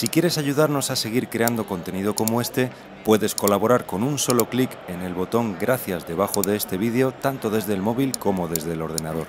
Si quieres ayudarnos a seguir creando contenido como este, puedes colaborar con un solo clic en el botón Gracias debajo de este vídeo, tanto desde el móvil como desde el ordenador.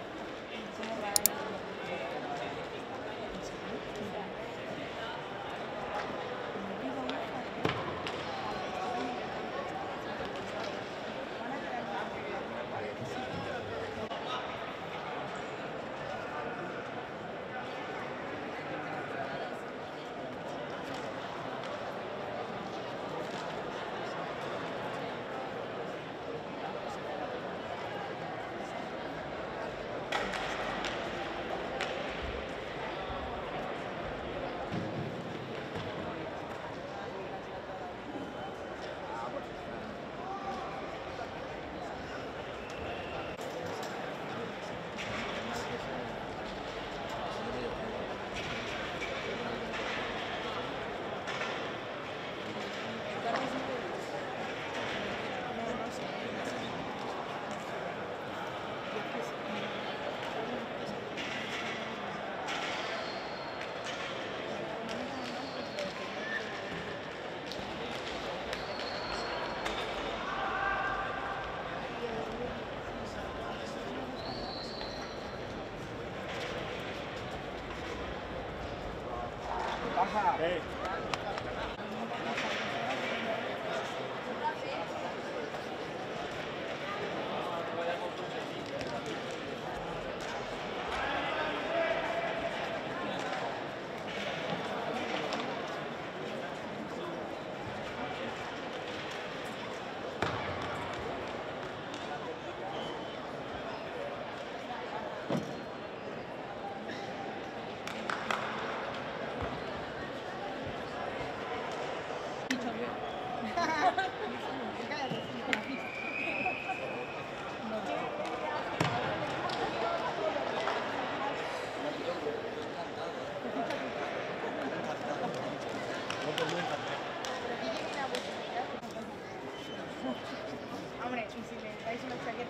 Hombre, y si le dais una chaqueta,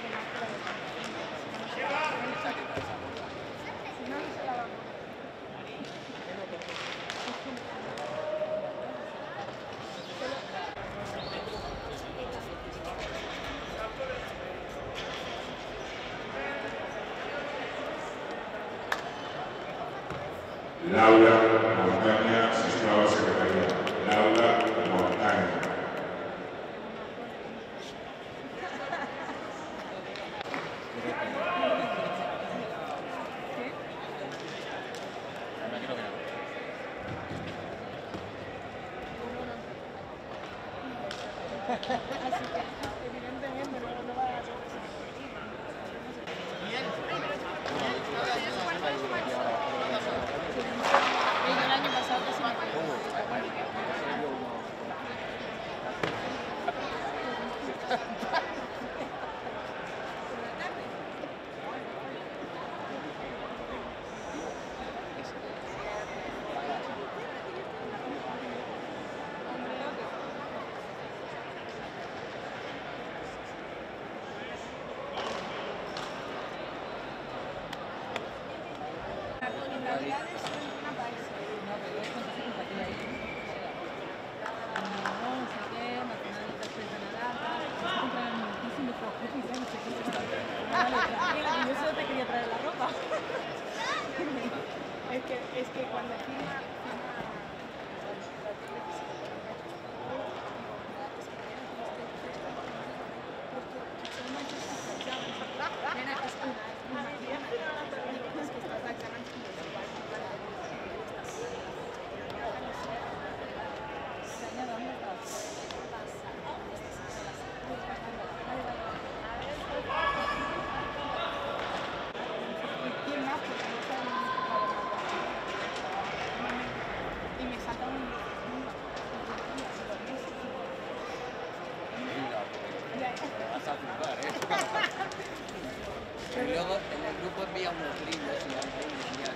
si no, no se la vamos. Laura Montaña, asignada a Secretaría. Laura Montaña. Así que, evidentemente, no va a ser el año pasado casi me cayó. Yo solo te quería traer la ropa. Es que cuando firma y me saca Y luego en el grupo envía unos libros y algo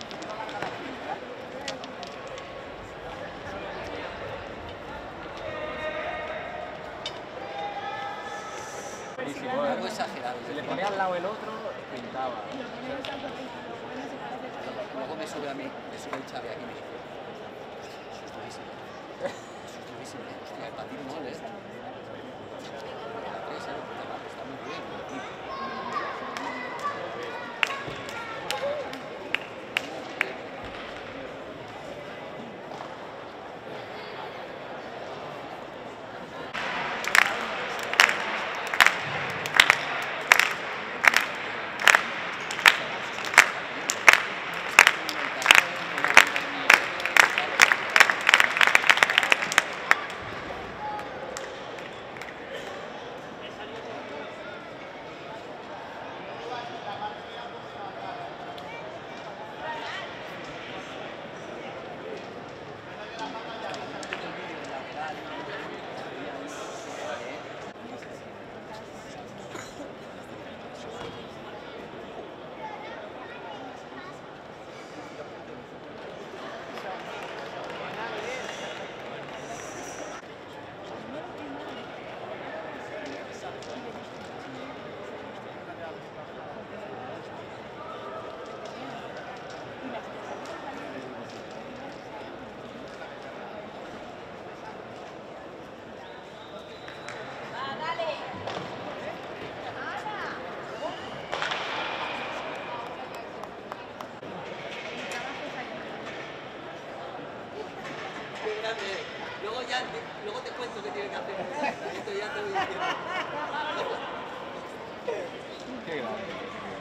algo exagerado. Se le ponía al lado el otro, pintaba. Luego me sube a mí, me sube el Xavi aquí. luego te cuento qué tiene que hacer. Esto ya te voy diciendo. Qué grande.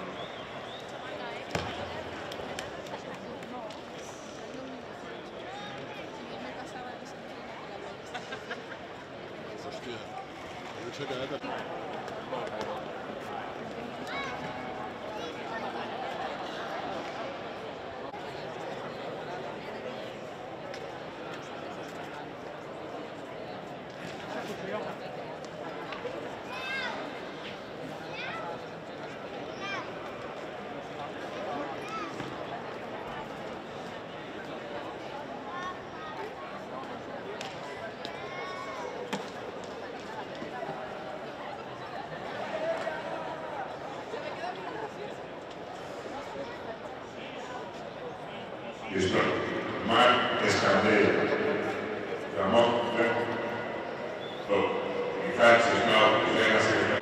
Listo. Mar Escandella. Ramon. Infatti, sisplau, bisogna seguire.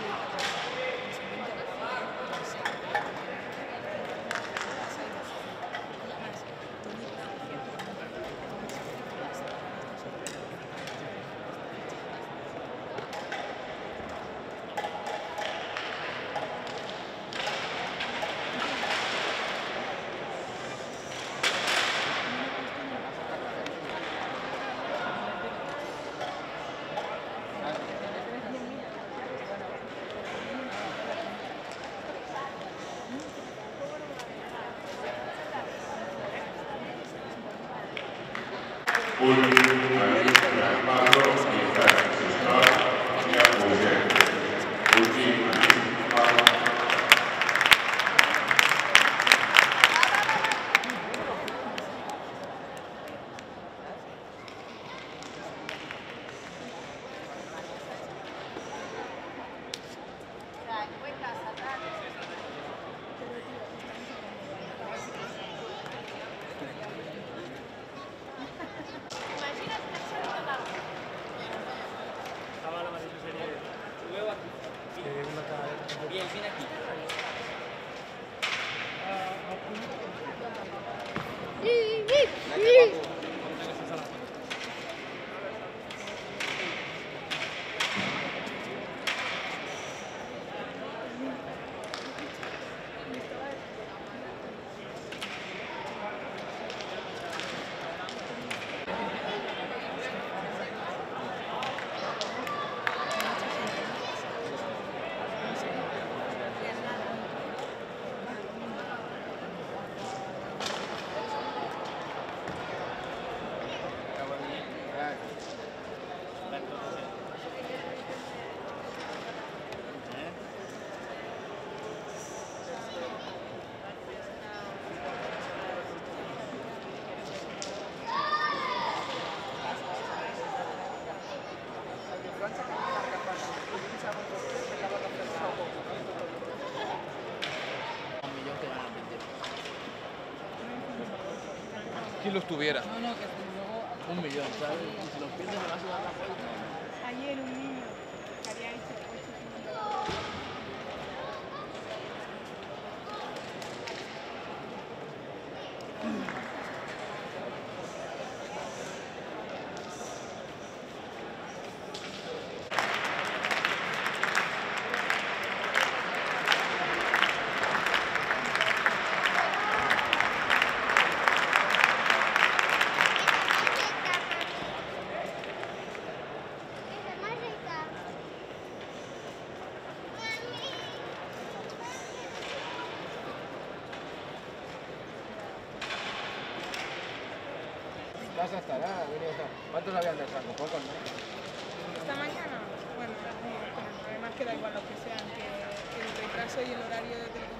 Bien, viene aquí. Si los tuviera. No, no, que luego... 1 millón, ¿sabes? Y si los pierdes me vas a dar la vuelta. Ayer un niño que había hecho 8 segundos. Casa estará, ¿cuántos habían del saco? Pocos, ¿no? Esta mañana, bueno, además que da igual lo que sean, que el retraso y el horario de